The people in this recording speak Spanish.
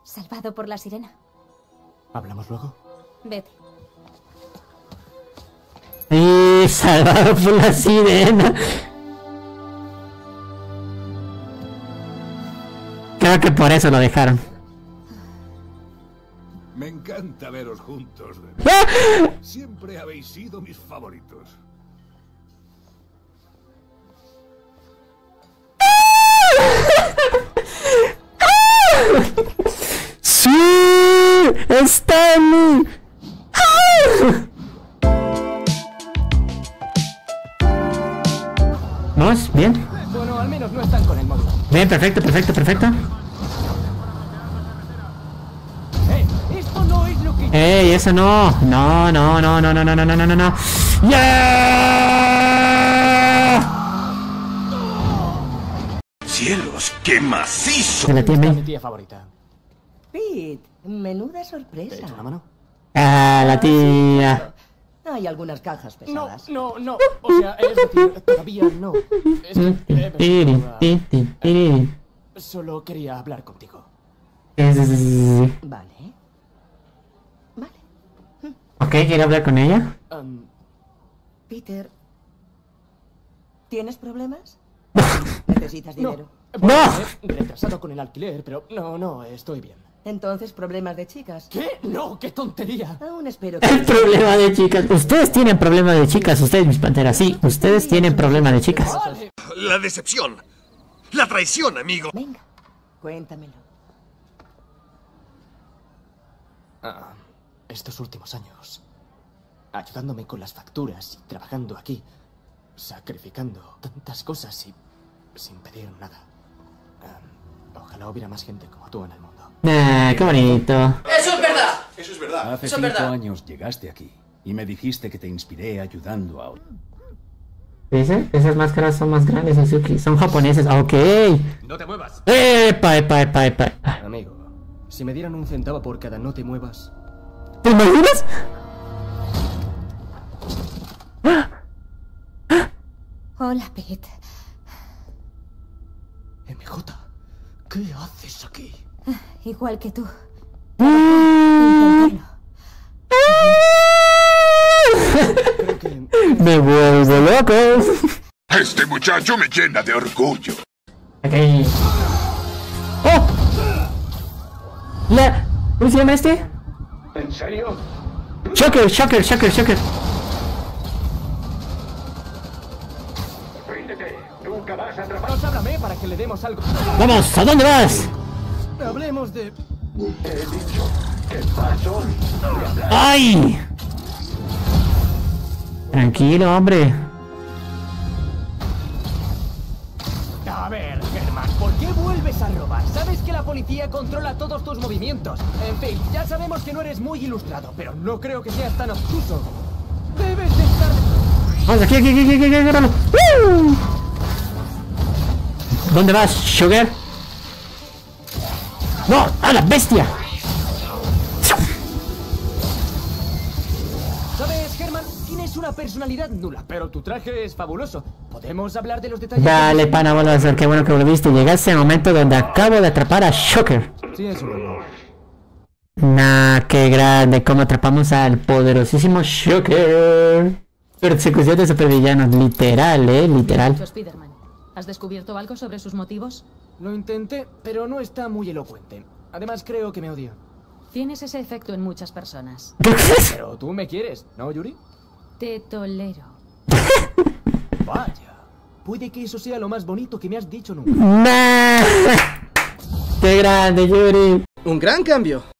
Salvado por la sirena. ¿Hablamos luego? Vete. Salvado por la sirena. Creo que por eso lo dejaron. Me encanta veros juntos. Siempre habéis sido mis favoritos. ¡Sí! ¡Stanley! ¿Vamos? ¿Bien? Bueno, al menos no están con el módulo. Bien, perfecto, perfecto, perfecto. Esto no es lo que... ¡Ey, eso no! No, no, no, no, no, no, no, no, no, no. ¡Yeah! ¡Cielos, qué macizo! Se la tiene. mi tía favorita. Pete, menuda ¿Te sorpresa. echo una mano? Ah, la tía. Hay algunas cajas No, pesadas. no, no. O sea, es decir, todavía no. Es que... Solo quería hablar contigo. Vale. Vale. Ok, ¿quiere hablar con ella? Peter, ¿tienes problemas? ¿Necesitas dinero? Bueno, ¡No! retrasado con el alquiler, pero no, estoy bien. Entonces, ¿problemas de chicas? ¿Qué? No, qué tontería. Aún espero El que... problema de chicas. Ustedes tienen problema de chicas, ustedes mis panteras. Sí, ustedes tienen problema de chicas. Vale. La decepción. La traición, amigo. Venga, cuéntamelo. Estos últimos años, ayudándome con las facturas y trabajando aquí, sacrificando tantas cosas y sin pedir nada. Ojalá hubiera más gente como tú en el mundo. Ah, qué bonito. ¡Eso es verdad! Eso es verdad. Hace 5 años llegaste aquí y me dijiste que te inspiré ayudando a... ¿Dice? Esas máscaras son más grandes, Azuki. Son japoneses. Ok. No te muevas. Epa, epa, epa, epa. Amigo, si me dieran 1 centavo por cada no te muevas... ¿Te imaginas? Hola, Pete. MJ, ¿qué haces aquí? Igual que tú. Intentarlo. Creo que... Me vuelvo loco. Este muchacho me llena de orgullo. Ok. ¡Oh! ¿Cómo se llama este? ¿En serio? Shocker, Shocker, Shocker, Shocker. Ríndete. Nunca vas a atrapar. Nos háblame para que le demos algo. Vamos, ¿a dónde vas? Hablemos de... ¡Ay! Tranquilo, hombre. A ver, Germán, ¿por qué vuelves a robar? Sabes que la policía controla todos tus movimientos. En fin, ya sabemos que no eres muy ilustrado, pero no creo que seas tan obtuso. Debes de estar... Vamos, aquí, agárralo. ¿Dónde vas, Sugar? ¡No! ¡A la bestia! ¿Sabes, Germán? Tienes una personalidad nula, pero tu traje es fabuloso. ¿Podemos hablar de los detalles? Dale, pana, vuelvo a hacer. Qué bueno que volviste. Llegaste al momento donde acabo de atrapar a Shocker. Sí, eso no. Nah, qué grande. Cómo atrapamos al poderosísimo Shocker. Persecución de supervillanos. Literal, literal. Spider-Man, ¿has descubierto algo sobre sus motivos? Lo intenté, pero no está muy elocuente. Además, creo que me odia. Tienes ese efecto en muchas personas. Pero tú me quieres, ¿no, Yuri? Te tolero. Vaya. Puede que eso sea lo más bonito que me has dicho nunca. Nah. Qué grande, Yuri. Un gran cambio.